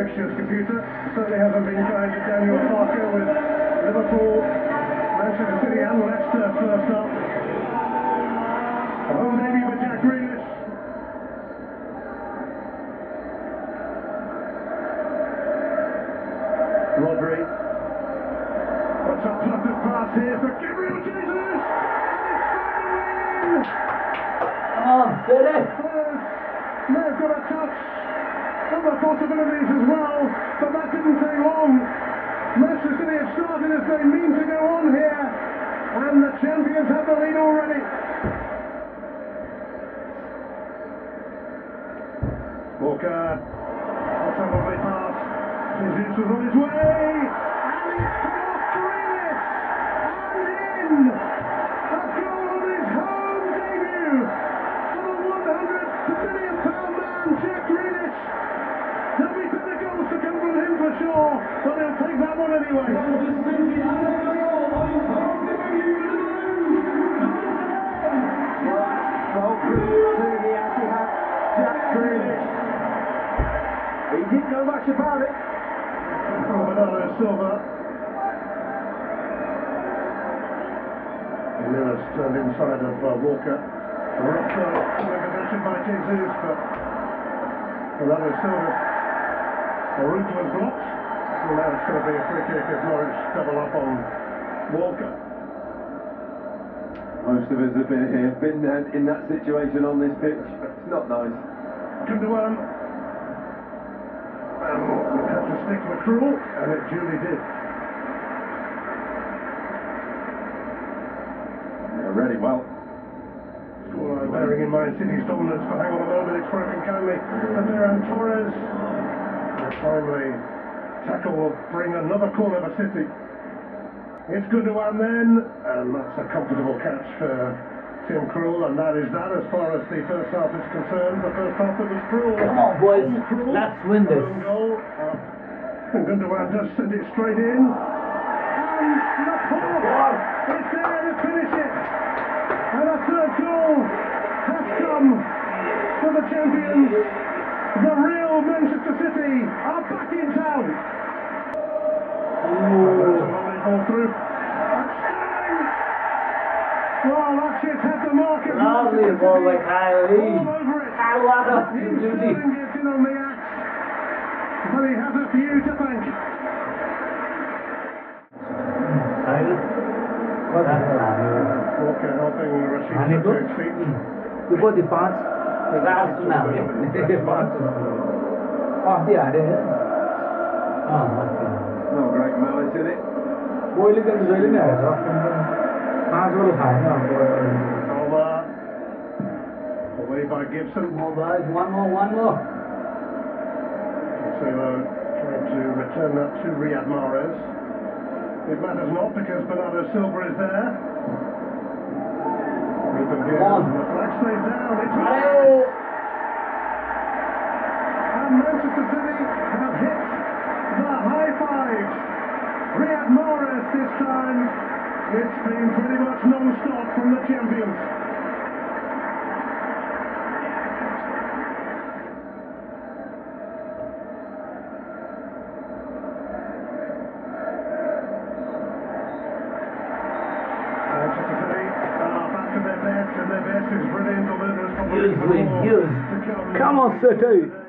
fixtures computer. Certainly hasn't been kind to Daniel Parker with Liverpool, Manchester City and Leicester first up. A home debut for Jack Grealish. Rodri. What's a perfect pass here for Gabriel Jesus? And it's Come on, City! May have got a touch. Other possibilities as well, but that didn't take long. Manchester City have started as they mean to go on here, and the champions have the lead already. Walker, what's a lovely pass. Jesus was on his way, and it's come off Grealish, and in! A goal on his home debut for the £100 million man, Jack Grealish. There'll be better goals to come from him for sure, but he'll take that one anyway. Welcome to the Etihad, Jack Grealish. He didn't know much about it. From Bernardo Silva. Miller's turned inside of Walker. Rocco in possession by Jesus, but Bernardo Silva. The route was blocked. Well, now it's going to be a free kick as Norwich double up on Walker. Most of us have been in that situation on this pitch. It's not nice. Gundogan. It had to stick McCruel, and it duly did. Yeah, really well. Scoreline bearing in mind City's dominance, but hang on a moment, it's broken kindly for Ferran Torres. A timely tackle will bring another corner for City. It's Gundogan then, and that's a comfortable catch for Tim Krul, and that is that as far as the first half is concerned. The first half it was Krul. Come on, boys, let's win this. Goal. And Gundogan just sent it straight in. And Laporte is there to finish it. And a third goal has come for the champions. The real Manchester City are back in town. That's a lovely ball through. And Sterling. Well, that's just had the mark of Lovely ball by Kylie. all over it. Kyle Walker, Raheem duty. Sterling gets in on the axe, but he has a few to thank. Kyle. What happened? Walker helping Rashid Honey, to his feet. You put the parts. Last now. Oh, yeah, there. Oh, No great malice in it. boy, look at the really nice. Over. Away by Gibson. More guys, one more. Sailor trying to return that to Riyad Mahrez. It matters not because Bernardo Silva is there. Ruben Diaz, and the flag stays down. It's Mahrez! And Manchester City have hit the high fives. Riyad Mahrez this time. It's been pretty much non-stop from the champions. Manchester City are back to their best, and their best is brilliant, although there's probably more to come. Come on, City!